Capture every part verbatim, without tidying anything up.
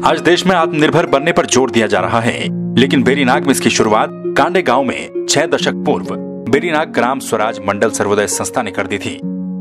आज देश में आत्मनिर्भर बनने पर जोर दिया जा रहा है, लेकिन बेरीनाग में इसकी शुरुआत कांडे गांव में छह दशक पूर्व बेरीनाग ग्राम स्वराज मंडल सर्वोदय संस्था ने कर दी थी।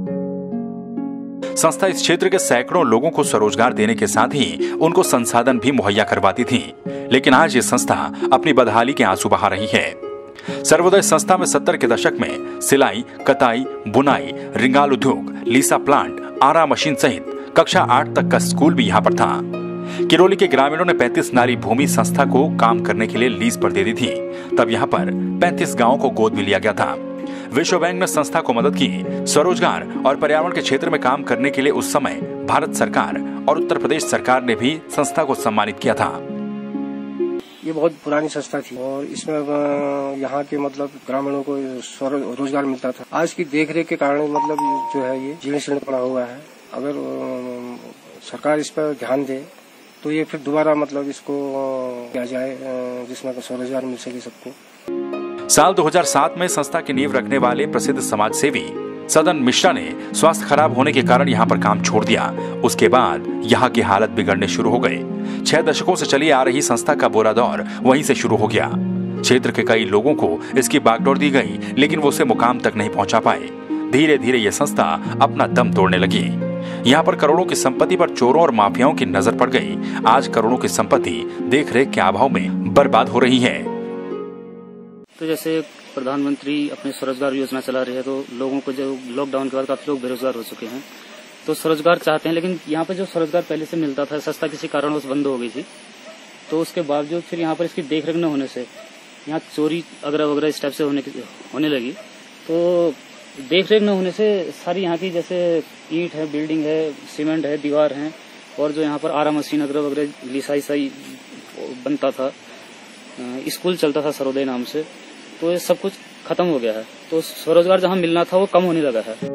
संस्था इस क्षेत्र के सैकड़ों लोगों को स्वरोजगार देने के साथ ही उनको संसाधन भी मुहैया करवाती थी, लेकिन आज ये संस्था अपनी बदहाली के आंसू बहा रही है। सर्वोदय संस्था में सत्तर के दशक में सिलाई, कताई, बुनाई, रिंगाल उद्योग, लीसा प्लांट, आरा मशीन सहित कक्षा आठ तक का स्कूल भी यहाँ पर था। किरोली के ग्रामीणों ने पैंतीस नाली भूमि संस्था को काम करने के लिए लीज पर दे दी थी। तब यहाँ पर पैंतीस गांवों को गोद में लिया गया था। विश्व बैंक ने संस्था को मदद की। स्वरोजगार और पर्यावरण के क्षेत्र में काम करने के लिए उस समय भारत सरकार और उत्तर प्रदेश सरकार ने भी संस्था को सम्मानित किया था। ये बहुत पुरानी संस्था थी और इसमें यहाँ के मतलब ग्रामीणों को रोजगार मिलता था। आज की देखरेख के कारण मतलब जो है ये जीर्ण शीर्ण पड़ा हुआ है। अगर सरकार इस पर ध्यान दे तो ये फिर दोबारा मतलब इसको किया जाए जिसमें स्वरोजगार मिल सके सबको। साल दो हज़ार सात में संस्था की नींव रखने वाले प्रसिद्ध समाज सेवी सदन मिश्रा ने स्वास्थ्य खराब होने के कारण यहाँ पर काम छोड़ दिया। उसके बाद यहाँ की हालत बिगड़ने शुरू हो गए। छह दशकों से चली आ रही संस्था का बुरा दौर वहीं से शुरू हो गया। क्षेत्र के कई लोगों को इसकी बागडोर दी गई, लेकिन वो उसे मुकाम तक नहीं पहुंचा पाए। धीरे धीरे ये संस्था अपना दम तोड़ने लगी। यहाँ पर करोड़ों की संपत्ति पर चोरों और माफियाओं की नजर पड़ गई। आज करोड़ों की संपत्ति देख रेख के अभाव में बर्बाद हो रही है। तो जैसे प्रधानमंत्री अपने स्वरोजगार योजना चला रही है, तो लोगों को जो लॉकडाउन के बाद काफी लोग बेरोजगार हो चुके हैं, तो स्वरोजगार चाहते हैं। लेकिन यहाँ पे जो स्वरोजगार पहले से मिलता था, संस्था किसी कारणवश बंद हो गई थी, तो उसके बावजूद फिर यहाँ पर इसकी देखरेख न होने से यहाँ चोरी अगरा वगैरह इस टाइप से होने होने लगी। तो देखरेख न होने से सारी यहाँ की जैसे ईंट है, बिल्डिंग है, सीमेंट है, दीवार है, और जो यहाँ पर आरा मशीन अगरा वगैरह लिसाई साई बनता था, स्कूल चलता था सर्वोदय नाम से, तो ये सब कुछ खत्म हो गया है। तो स्वरोजगार जहाँ मिलना था वो कम होने लगा है।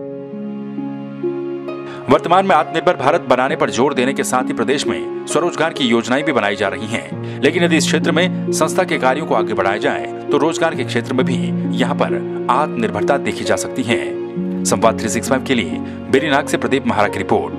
वर्तमान में आत्मनिर्भर भारत बनाने पर जोर देने के साथ ही प्रदेश में स्वरोजगार की योजनाएं भी बनाई जा रही हैं। लेकिन यदि इस क्षेत्र में संस्था के कार्यों को आगे बढ़ाया जाए तो रोजगार के क्षेत्र में भी यहाँ पर आत्मनिर्भरता देखी जा सकती है। संवाद तीन सौ पैंसठ के लिए बेरीनाग से प्रदीप महारा की रिपोर्ट।